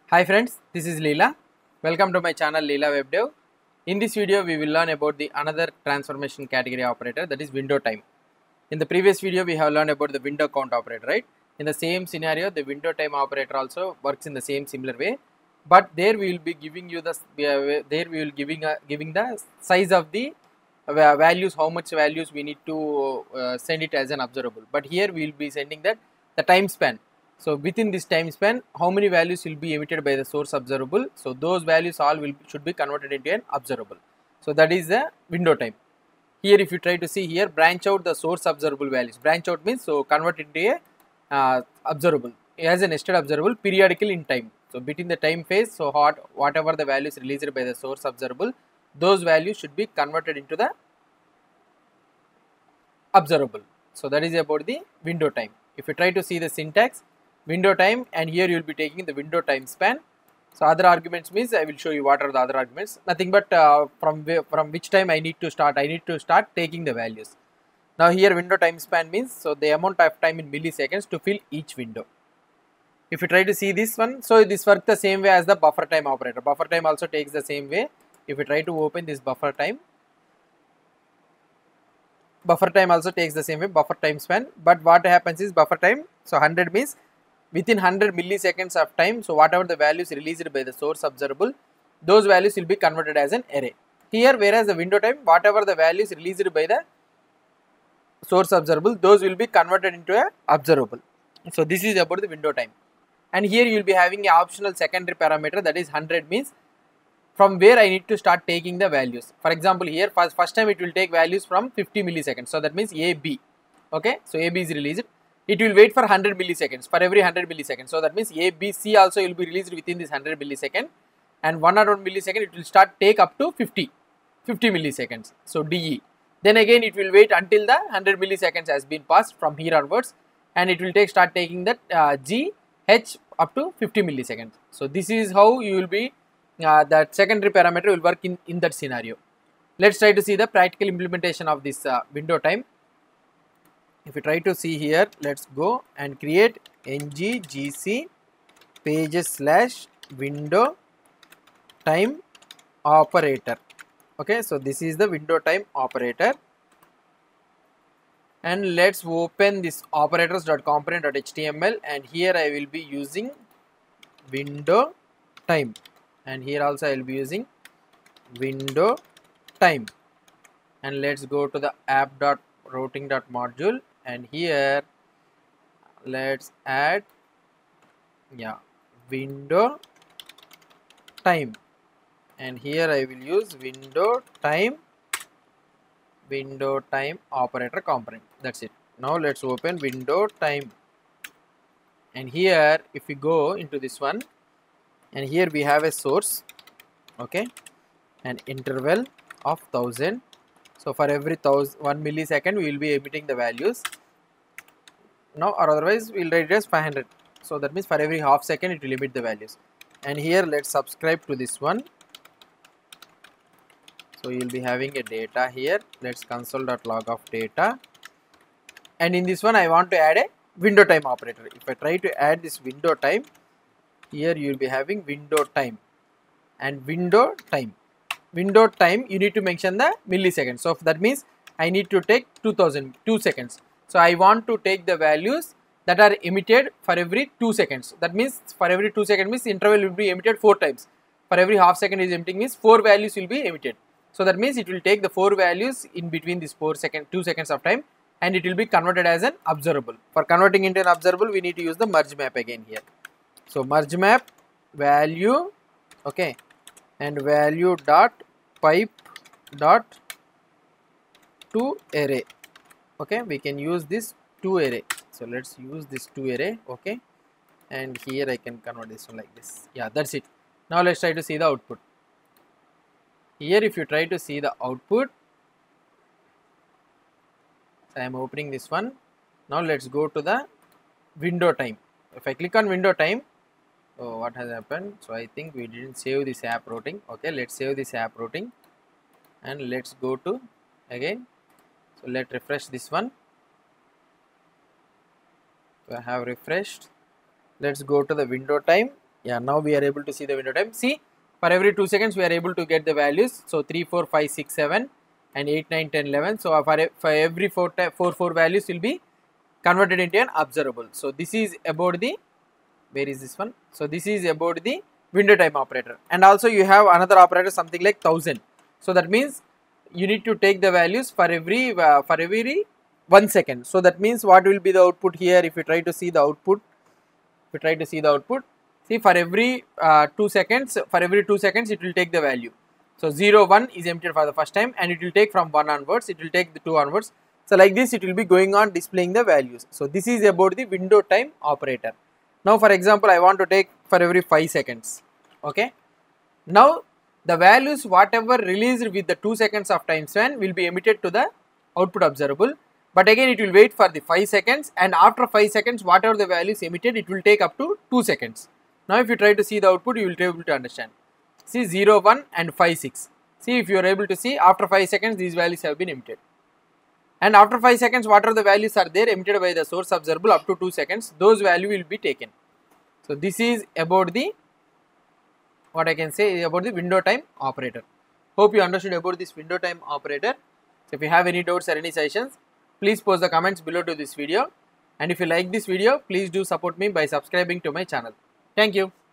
Hi friends, this is Leela. Welcome to my channel Leela Web Dev. In this video, we will learn about the another transformation category operator, that is window time. In the previous video, we have learned about the window count operator, right? In the same scenario, the window time operator also works in the same similar way, but there we will be giving you the giving the size of the values, how much values we need to send it as an observable. But here we will be sending that the time span. So within this time span, how many values will be emitted by the source observable? So those values all should be converted into an observable. So that is the window time. Here if you try to see here, branch out the source observable values. Branch out means so convert into a observable as a nested observable periodical in time. So between the time phase, so whatever the values released by the source observable, those values should be converted into the observable. So that is about the window time. If you try to see the syntax, window time, and here you will be taking the window time span. So other arguments means I will show you what are the other arguments. Nothing but from which time I need to start. I need to start taking the values. Now here window time span means so the amount of time in milliseconds to fill each window. If you try to see this one, so this works the same way as the buffer time operator. Buffer time also takes the same way. If you try to open this buffer time also takes the same way, buffer time span. But what happens is buffer time, so 100 means within 100 milliseconds of time, so whatever the values released by the source observable, those values will be converted as an array. Here whereas the window time, whatever the values released by the source observable, those will be converted into a observable. So this is about the window time. And here you will be having an optional secondary parameter, that is 100 means from where I need to start taking the values. For example, here first time it will take values from 50 milliseconds. So that means AB. Okay, so AB is released. It will wait for 100 milliseconds for every 100 milliseconds. So that means ABC also will be released within this 100 millisecond, and 101 millisecond it will start take up to 50 milliseconds. So DE. Then again it will wait until the 100 milliseconds has been passed from here onwards, and it will start taking that GH up to 50 milliseconds. So this is how you will be that secondary parameter will work in that scenario. Let's try to see the practical implementation of this window time. If you try to see here, let's go and create ng-gc pages/window time operator. Okay, so this is the window time operator, and let's open this operators.component.html, and here I will be using window time, and here also I will be using window time. And let's go to the app.routing.module, and here let's add window time, and here I will use window time operator component. That's it. Now let's open window time, and here if we go into this one, and here we have a source, okay, an interval of 1000. So for every 1 millisecond we will be emitting the values. Now or otherwise we will write it as 500. So that means for every half second it will emit the values. And here let's subscribe to this one. So you will be having a data here. Let's console.log of data. And in this one I want to add a window time operator. If I try to add this window time, here you will be having window time and window time. Window time you need to mention the milliseconds. So that means I need to take 2 seconds. So I want to take the values that are emitted for every 2 seconds. That means for every 2 seconds means interval will be emitted 4 times. For every half second is emitting means 4 values will be emitted. So that means it will take the 4 values in between this 2 seconds of time, and it will be converted as an observable. For converting into an observable we need to use the merge map again here. So merge map value, okay, and value dot pipe dot to array. Okay, we can use this to array. So let's use this to array. Okay, and here I can convert this one like this. Yeah, that's it. Now let's try to see the output. Here if you try to see the output, so I am opening this one. Now let's go to the window time. If I click on window time, so what has happened? So I think we didn't save this app routing. Okay, let's save this app routing, and let's go to again. So let's refresh this one. So I have refreshed. Let's go to the window time. Yeah, now we are able to see the window time. See, for every 2 seconds we are able to get the values. So 3, 4, 5, 6, 7 and 8, 9, 10, 11. So for every 4 values will be converted into an observable. So this is about the, where is this one? So this is about the window time operator. And also you have another operator something like 1000. So that means you need to take the values for every 1 second. So that means what will be the output here? If you try to see the output, see, for every 2 seconds, it will take the value. So 0, 1 is emptied for the first time, and it will take from 1 onwards, it will take the 2 onwards. So like this it will be going on displaying the values. So this is about the window time operator. Now for example, I want to take for every 5 seconds. Okay. Now the values whatever released with the 2 seconds of time span will be emitted to the output observable. But again it will wait for the 5 seconds, and after 5 seconds whatever the values emitted, it will take up to 2 seconds. Now if you try to see the output, you will be able to understand. See 0, 1 and 5, 6. See, if you are able to see, after 5 seconds these values have been emitted. And after 5 seconds whatever the values are there emitted by the source observable up to 2 seconds, those value will be taken. So this is about the, what I can say about the window time operator. Hope you understood about this window time operator. So if you have any doubts or any suggestions, please post the comments below to this video. And if you like this video, please do support me by subscribing to my channel. Thank you.